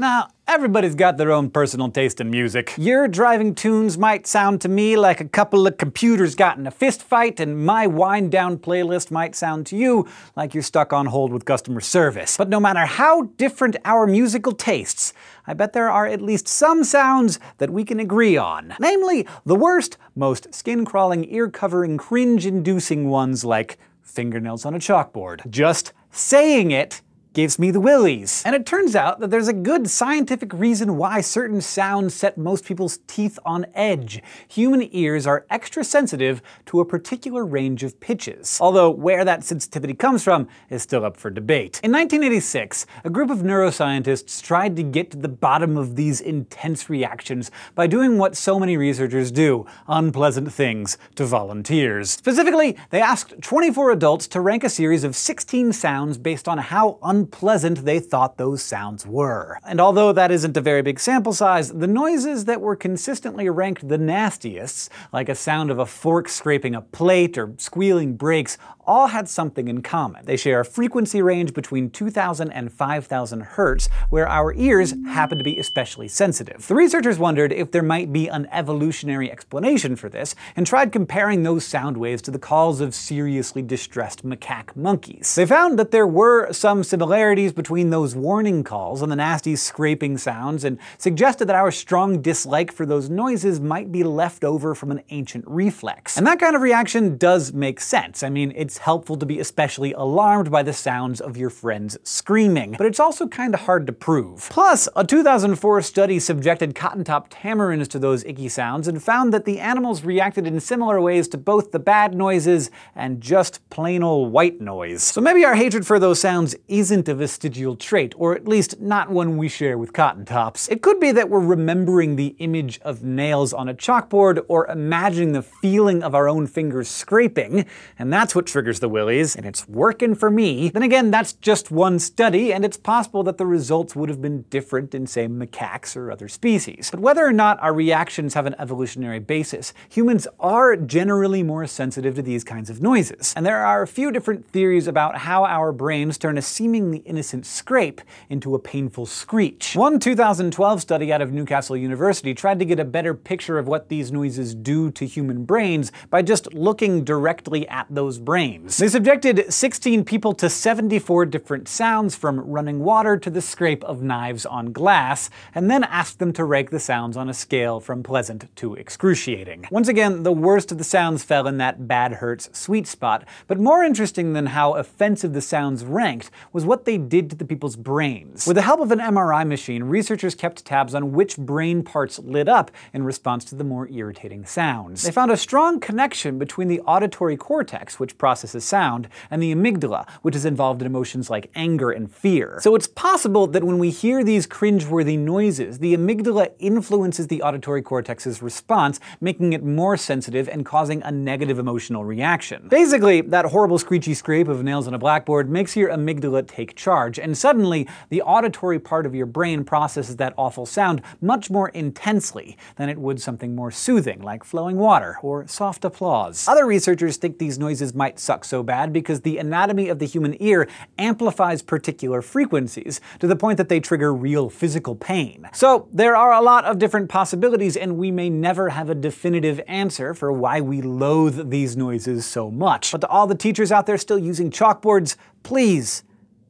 Now, everybody's got their own personal taste in music. Your driving tunes might sound to me like a couple of computers got in a fist fight, and my wind-down playlist might sound to you like you're stuck on hold with customer service. But no matter how different our musical tastes, I bet there are at least some sounds that we can agree on. Namely, the worst, most skin-crawling, ear-covering, cringe-inducing ones like fingernails on a chalkboard. Just saying it gives me the willies. And it turns out that there's a good scientific reason why certain sounds set most people's teeth on edge. Human ears are extra sensitive to a particular range of pitches, although where that sensitivity comes from is still up for debate. In 1986, a group of neuroscientists tried to get to the bottom of these intense reactions by doing what so many researchers do: unpleasant things to volunteers. Specifically, they asked 24 adults to rank a series of 16 sounds based on how unpleasant they thought those sounds were. And although that isn't a very big sample size, the noises that were consistently ranked the nastiest, like a sound of a fork scraping a plate or squealing brakes, all had something in common. They share a frequency range between 2,000 and 5,000 hertz, where our ears happen to be especially sensitive. The researchers wondered if there might be an evolutionary explanation for this, and tried comparing those sound waves to the calls of seriously distressed macaque monkeys. They found that there were some similarities between those warning calls and the nasty scraping sounds, and suggested that our strong dislike for those noises might be left over from an ancient reflex. And that kind of reaction does make sense. I mean, it's helpful to be especially alarmed by the sounds of your friends screaming, but it's also kinda hard to prove. Plus, a 2004 study subjected cotton-top tamarins to those icky sounds and found that the animals reacted in similar ways to both the bad noises and just plain old white noise. So maybe our hatred for those sounds isn't a vestigial trait, or at least not one we share with cotton-tops. It could be that we're remembering the image of nails on a chalkboard, or imagining the feeling of our own fingers scraping, and that's what triggers the willies, and it's working for me. Then again, that's just one study, and it's possible that the results would have been different in, say, macaques or other species. But whether or not our reactions have an evolutionary basis, humans are generally more sensitive to these kinds of noises. And there are a few different theories about how our brains turn a seemingly innocent scrape into a painful screech. One 2012 study out of Newcastle University tried to get a better picture of what these noises do to human brains by just looking directly at those brains. They subjected 16 people to 74 different sounds, from running water to the scrape of knives on glass, and then asked them to rank the sounds on a scale from pleasant to excruciating. Once again, the worst of the sounds fell in that bad hurts sweet spot, but more interesting than how offensive the sounds ranked was what they did to the people's brains. With the help of an MRI machine, researchers kept tabs on which brain parts lit up in response to the more irritating sounds. They found a strong connection between the auditory cortex, which processes sound, and the amygdala, which is involved in emotions like anger and fear. So it's possible that when we hear these cringeworthy noises, the amygdala influences the auditory cortex's response, making it more sensitive and causing a negative emotional reaction. Basically, that horrible screechy scrape of nails on a blackboard makes your amygdala take charge, and suddenly the auditory part of your brain processes that awful sound much more intensely than it would something more soothing, like flowing water or soft applause. Other researchers think these noises might suck so bad because the anatomy of the human ear amplifies particular frequencies to the point that they trigger real physical pain. So there are a lot of different possibilities, and we may never have a definitive answer for why we loathe these noises so much. But to all the teachers out there still using chalkboards, please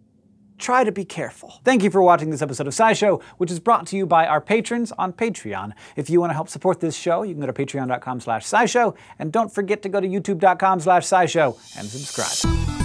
try to be careful. Thank you for watching this episode of SciShow, which is brought to you by our patrons on Patreon. If you want to help support this show, you can go to patreon.com/SciShow, and don't forget to go to youtube.com/SciShow and subscribe.